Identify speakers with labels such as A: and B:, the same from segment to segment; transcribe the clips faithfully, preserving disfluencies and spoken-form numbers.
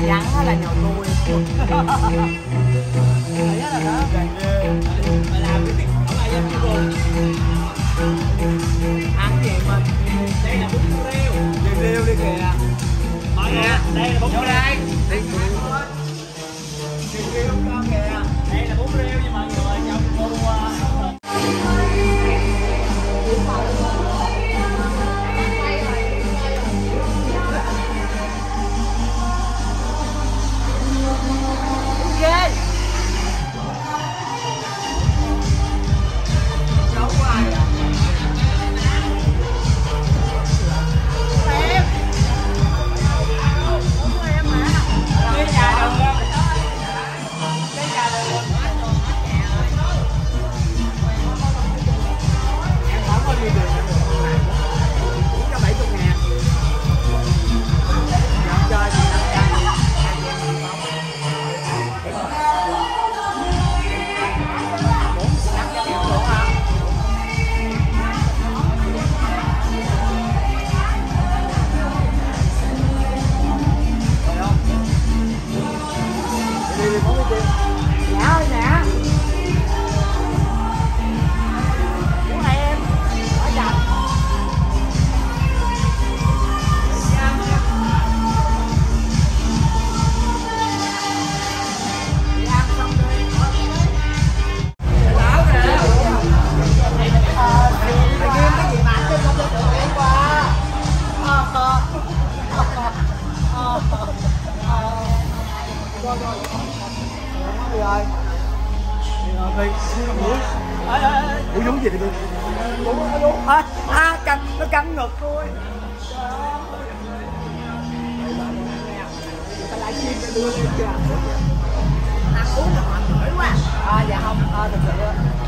A: Rắn là nhồi nuôi.
B: Mà làm cái việc không ai dám kêu luôn.
A: Ăn gì mình?
B: Đây là bún riêu.
A: Riêu riêu đi kìa.
B: Mọi người, đây là bún riêu.
A: Đây. Đi riêu riêu con kìa.
B: Đây là bún riêu nha mọi người, trong cô
A: ghê. Cháu hoài à. Em. Đúng em mà. Cái nhà đâu ra. Cái nhà đâu ra. Em không có đi được. Cũng cho bảy mươi ngàn. Nhận chơi thì năm trăm. Dạ ơi nè. Của em ở chặt. Đi ăn xong đi. Báo nè. Ờ, thầy Kim cái gì mà anh chứ không được em qua. Ờ, ờ, ờ, ờ, ờ. Rồi rồi. Đi rồi. Đi rồi. Ủa giống gì đi đi. Ủa à, à cắn nó cắn ngực tôi. Trời ơi. Tao lại chim để đưa lên kìa. Ăn uống là mệt mỏi quá. À dạ không, à, thực sự.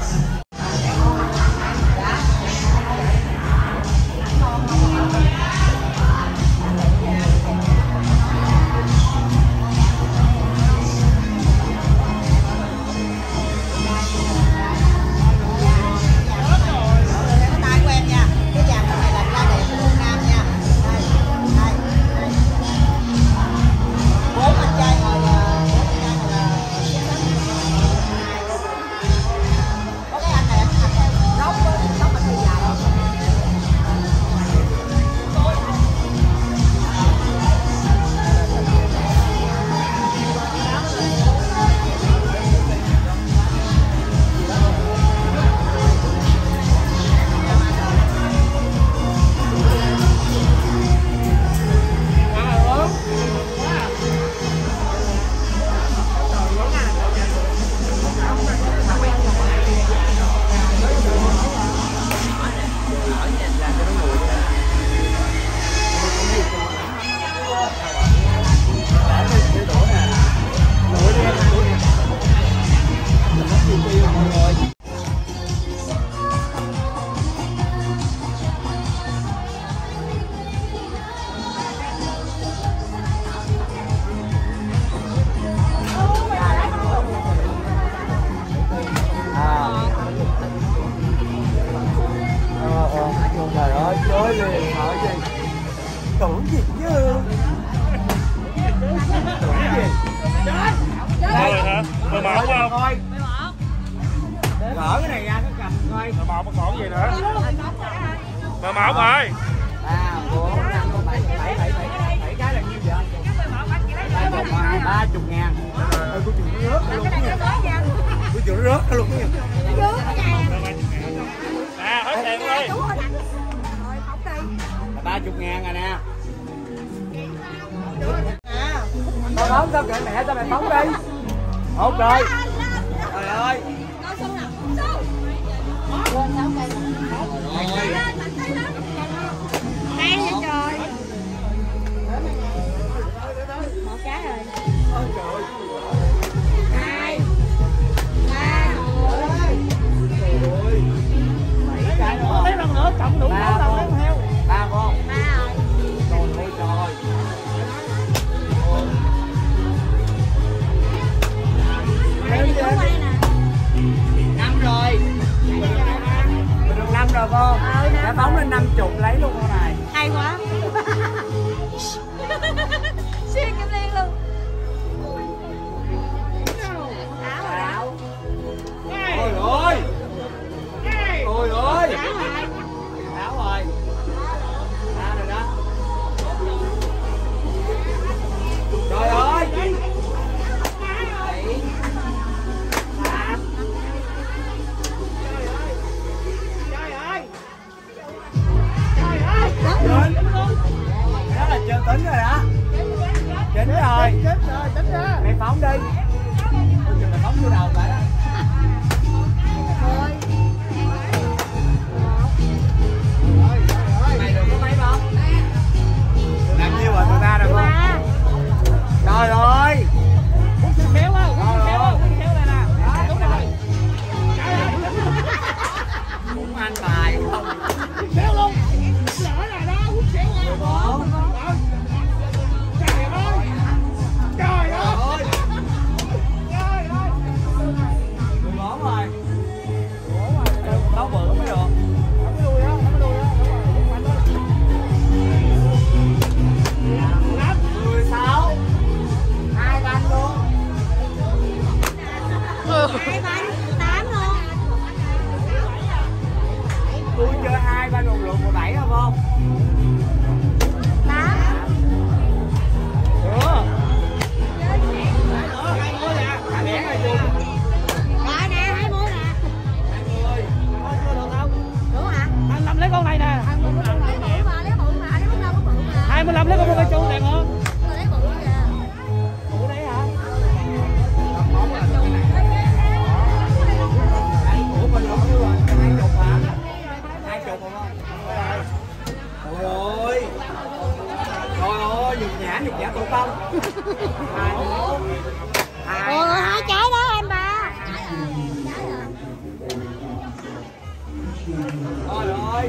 A: Trời ơi, chơi liền, sợ gì? Tưởng gì chứ? Tưởng gì?
C: Rồi hả? Mười một không?
A: Coi. Gỡ cái này ra cái cầm coi.
C: Mười một còn gì nữa? Mười một rồi.
A: Ba, bốn, năm, bảy, bảy, bảy, bảy, bảy cái là nhiêu vậy? Ba chục ngàn. Ôi, tôi chịu nó rớt luôn nha. Tôi chịu nó rớt luôn nha.
C: À, hết tiền đi.
A: Ba chục ngàn rồi nè. Tao bóng sao kệ mẹ, sao mày bóng đi. Hốt rồi. Trời ơi.
D: Hay vậy trời. Một cái rồi. Hai. Ba.
A: Mấy cái nữa.
B: Mấy lần nữa cộng đủ sáu lần lấy heo.
A: Ba con.
D: Ba rồi.
A: Trời ơi trời.
D: Đây đi chú quay nè.
A: Năm rồi. Mình được năm rồi con.
D: Ừ,
A: đã bóng lên năm chục lấy luôn con này.
D: Hay quá. Xuyên kim liên luôn.
C: rồi.
A: Chết rồi, tránh ra.
C: Mày phóng đi. Ôi trời, mày phóng vô đầu vậy đó. Mày được có mấy không? Làm nhiêu rồi tụi ta rồi không? Trời ơi.
B: Muốn xin khéo á, muốn xin khéo á, muốn khéo đây nè. Đó, đúng rồi.
C: Muốn ăn bài không?
B: Khéo luôn. Lỡ là đó, muốn khéo á. Trời ơi. Trời ơi. Trời ơi.
C: mười bốn rồi. Đấu bự mới được.
B: Không có đuôi á, không có đuôi á. Đúng rồi, đúng rồi.
C: mười sáu. Hai banh luôn.
D: Hai bánh, tám luôn.
C: Tôi chơi hai banh một lượt mười bảy không không?
D: Tám.
C: Được.
B: Hai mươi nè.
C: Cả bẻ rồi chung.
D: Rồi nè, hai mươi nè.
C: Hai mươi.
B: Thôi chưa được không?
D: Đúng hả?
B: hai mươi lăm lấy con này nè.
D: Lấy bự mà, lấy bự mà, lấy bự đâu có bự mà.
B: hai mươi lăm lấy con cây chu đẹp không?
D: Rồi lấy bự kìa.
B: Ủa đấy hả?
C: Ủa mình không được rồi. Hai chục hả? Hai chục không? Trời ơi. Trời ơi, nhục nhã, nhục nhã tổ tông. Hai bốn. Hai.
D: Ồ, hai trái đó em ba.
C: Trời ơi.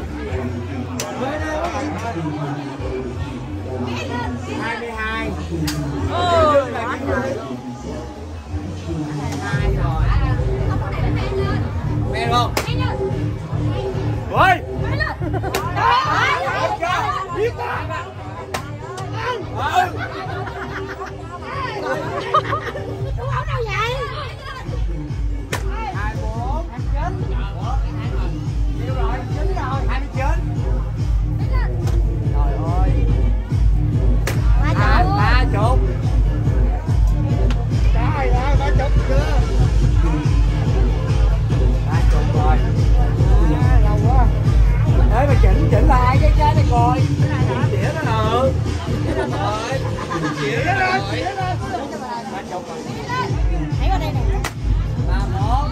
C: Hai mươi hai.
D: Ồ,
C: Hai rồi. Mẹ không? Ôi. Biết quá. Ừ.
D: Đúng không đâu vậy?
C: Hai bốn. Hai mươi chín. Nhiêu rồi? Chín rồi. Hai mươi chín. Trời ơi.
D: Ba
C: À,
D: chục.
C: ba chục.
A: Trời ơi, ba chục chưa?
C: Ba chục rồi.
A: À, lâu quá.
C: Thế mà chỉnh chỉnh lại cái trái này coi. Chĩa nó nè. Rồi. Chĩa nó rồi. Ba chục rồi.
D: Hãy vào đây nè.
C: Ba một.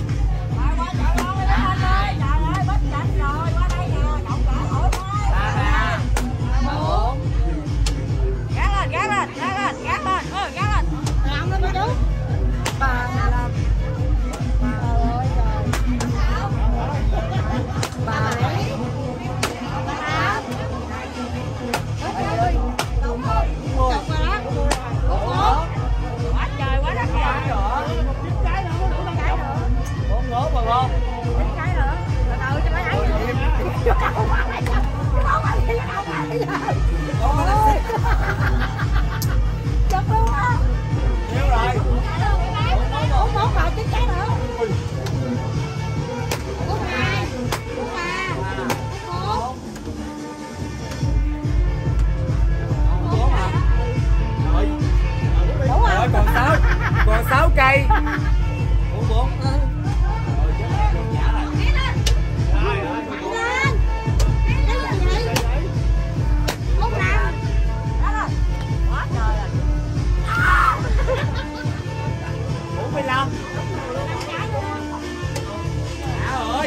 C: Ba ba. Ba bốn.
D: Rồi ông lên một chút.
A: Ba mươi lăm.
D: Trời ơi trời.
A: Ba
D: Bảy. Tám. Ôi trời ơi. Chục rồi đó.
C: Ủa?
D: Quá trời quá đất
C: Trái
D: trời.
C: nữa.
D: Chín trái nữa, đủ trái nữa.
C: Bốn ngố mà không?
D: Chín trái nữa. Từ từ cho mấy ấy nữa. Không phải bây giờ, không phải bây giờ. Ôi. Chụp luôn á.
C: Nhiêu rồi?
D: Bốn bốn rồi, chín trái nữa. Bốn hai. Bốn ba. Bốn.
C: Bốn hả? Rồi.
D: Đúng
C: Rồi
D: rồi.
C: còn sáu. Còn sáu cây. Bốn bốn. Rồi chết mẹ con giả rồi. Rồi rồi.
D: Mạnh lên. Cái gì vậy? Bốn năm. Đó rồi. Quá trời rồi.
C: Bốn mươi lăm. Đã ơi.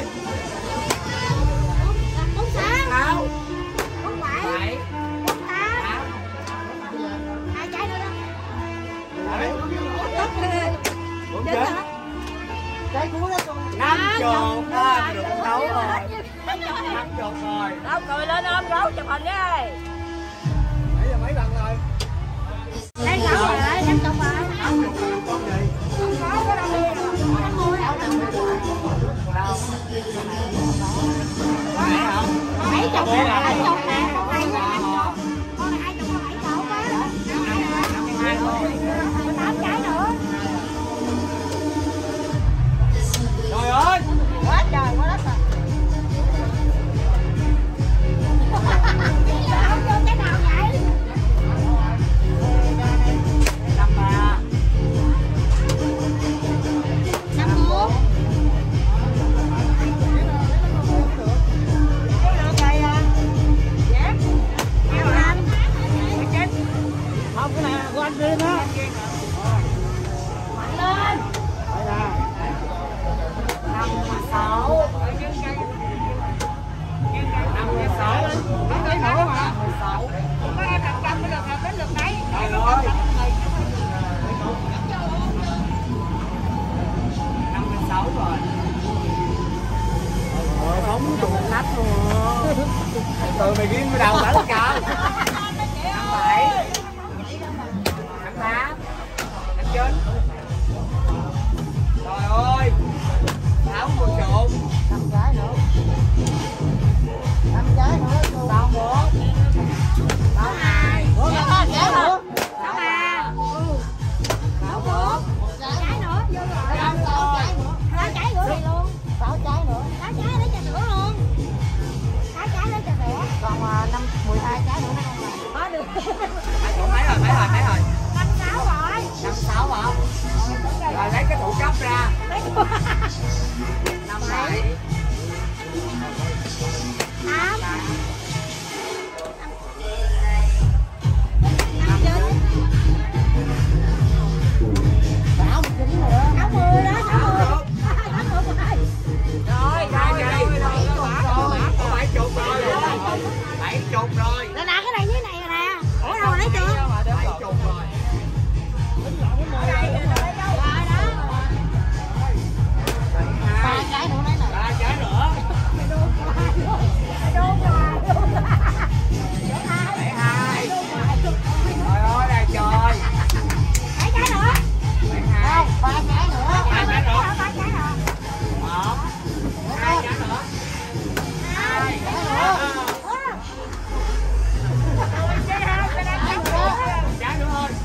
D: Bốn sáu.
C: Sáu.
D: Bốn bảy.
C: Bảy.
D: Bốn tám.
C: Tám.
D: Hai trái nữa đó.
C: Đấy.
D: Tốt ghê.
C: Bốn
D: Chết
C: chín.
D: hả?
A: Cái cuối đó con.
C: Năm
D: À,
C: chục.
D: chục
C: Thôi
D: rồi.
C: được đấu rồi.
D: Năm chục rồi.
C: Năm chục rồi.
D: Đâu cười lên ôm gấu chụp hình đi.
A: Nãy giờ mấy lần rồi.
D: Đây gấu rồi, năm chục rồi.
C: Năm chục rồi con gì?
D: Không có cái đâu đi. Năm mươi đâu.
C: Bảy không?
D: Bảy chục nè, bảy chục nè, con này là năm chục. Con này hai chục là bảy chục á.
C: năm mươi hai thôi.
D: Tám trái nữa.
C: Trời ơi.
D: Quá trời quá đất rồi. Không vô cái nào vậy?
C: Năm ba.
D: Năm bốn.
B: Không, cái này của anh đi.
A: viên á.
D: Mạnh lên.
A: Đây nè.
D: Năm sáu.
C: năm mươi sáu lên.
A: Nó cái nữa mà.
C: sáu.
D: Có em làm trăm cái lượt nào đến lượt đấy.
C: Trời ơi. năm mươi sáu rồi.
A: Rồi phóng chuột nách luôn rồi.
C: Từ mày ghiêng cái đầu phải cao. Năm bảy. Năm tám. Năm chín. Trời ơi. Sáu mươi trộn.
A: Năm trái nữa. Năm trái nữa.
C: Sáu một.
D: Sáu hai.
A: Ủa, năm trái nữa.
D: Sáu ba. Sáu bốn. Trái nữa. Vô rồi. Sáu trái nữa. Sáu trái nữa thì luôn.
A: Sáu trái nữa.
D: Sáu trái lấy cho sữa luôn. Sáu trái lấy cho sữa.
A: Còn à, năm mười hai trái nữa nó không làm.
D: Có được.
C: Mấy rồi, mấy rồi, mấy rồi.
D: Năm sáu rồi.
C: Năm sáu hả? Rồi lấy cái thủ cấp ra.
D: Lấy
C: Năm bảy.
D: tám. Năm chín.
A: Sáu chín nữa.
D: Sáu mươi đó. Sáu mươi. Sáu mươi rồi.
C: Rồi, rồi, rồi, rồi, có bảy chục rồi. Bảy chục rồi.
D: Nè nè cái này với này nè. Ủa đâu mà lấy chưa?
C: Bảy chục rồi.
D: Ở đây rồi đó.
A: Ba trái nữa đấy nè.
C: Ba trái nữa.
D: Đôn rồi.
C: Bảy hai. Trời ơi là trời.
D: Mấy trái nữa?
C: Bảy hai.
A: Ba trái nữa.
C: Ba trái nữa.
D: Ba trái nữa.
C: Một. Hai trái nữa. Hai. Trái nữa thôi.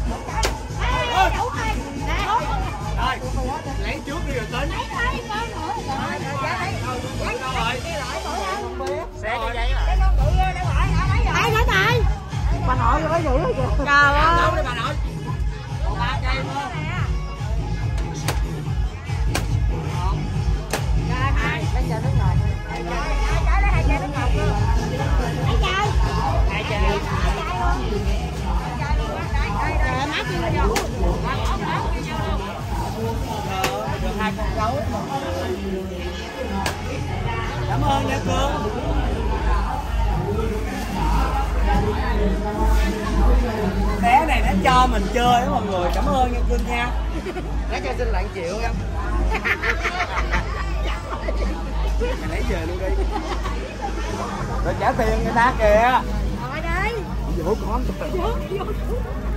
C: Rồi, lấy trước đi rồi tính. Đâu rồi? Xe cái giấy rồi.
D: Ai nói trời?
A: Bà nội rồi giữ rồi kìa.
D: Trời ơi.
C: Đâu đi bà nội. Còn ba cây nữa. Một. Hai.
A: Lấy chai nước ngọt.
C: Hai chai. Hai chai. Được hai con gấu. Cảm ơn nha Cương. Bé này nó cho mình chơi đó mọi người. Cảm ơn nha Cương nha.
A: Lấy cho xin lại triệu em.
C: Lấy về luôn đi. Rồi trả tiền người ta kìa.
D: Rồi đây.
A: Vô con.
D: Vô, vô.